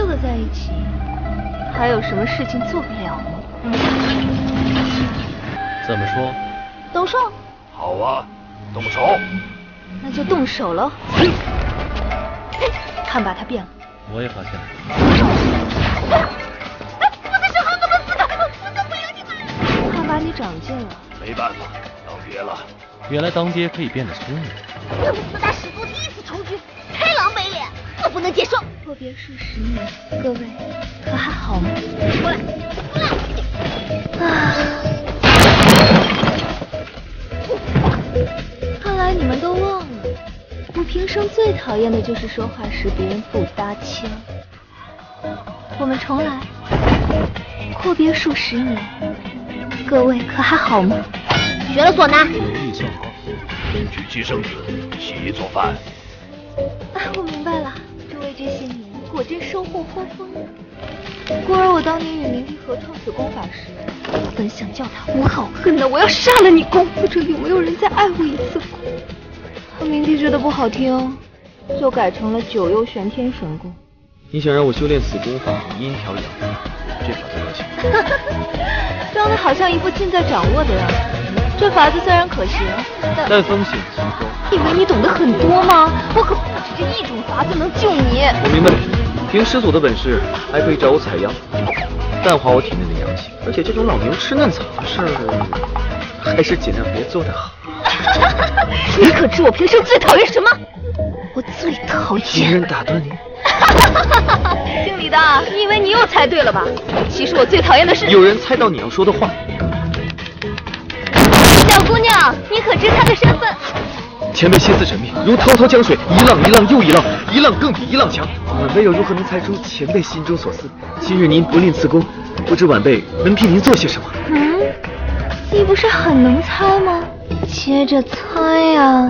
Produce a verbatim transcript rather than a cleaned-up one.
了在一起，还有什么事情做不了吗？ 怎么说？ 动手。 好啊，动手。 那就动手了。看吧，他变了。 我也发现了。 我的手好怎么死的？我都不要你们！看吧，你长进了。 没办法，当爹了。 原来当爹可以变得聪明。 这是四大始祖第一次重聚，开朗没脸，我不能接受。 阔别数十年，各位可还好吗？ 过来，过来。啊。看来你们都忘了，我平生最讨厌的就是说话时别人不搭腔。我们重来，阔别数十年，各位可还好吗？ 学了唢呐。 有意算好， 娶妻生子，洗衣做饭。 啊，我明白了，诸位这些年果真收获颇丰啊。孤儿，我当年与明帝合创此功法时，本想叫他无好恨的，我要杀了你功，不知有没有人再爱我一次功。可明帝觉得不好听，就改成了九幽玄天神功。 你想让我修炼此功法，阴调阳，这法子可行？ 装的好像一副尽在掌握的样子。这法子虽然可行，但但风险极高。 以为你懂得很多吗？我可不止这一种法子能救你。 我明白，凭师祖的本事，还可以找我采阳，淡化我体内的阳气。而且这种老牛吃嫩草的事儿，还是尽量别做的好。 你可知我平生最讨厌什么？我最讨厌别人打断你。 姓李的，你以为你又猜对了吧？其实我最讨厌的是有人猜到你要说的话。 小姑娘，你可知她的身份？ 前辈心思缜密，如滔滔江水，一浪一浪又一浪，一浪更比一浪强。晚辈又如何能猜出前辈心中所思？今日您不吝赐功，不知晚辈能替您做些什么？ 嗯，你不是很能猜吗？接着猜呀。